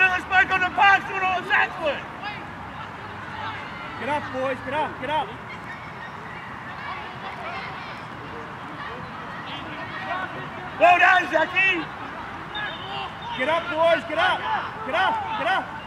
Miller's back on the box, doing all Zach's foot. Get up, boys, get up, get up. Well done, Zachy. Get up, boys, get up. Get up, get up.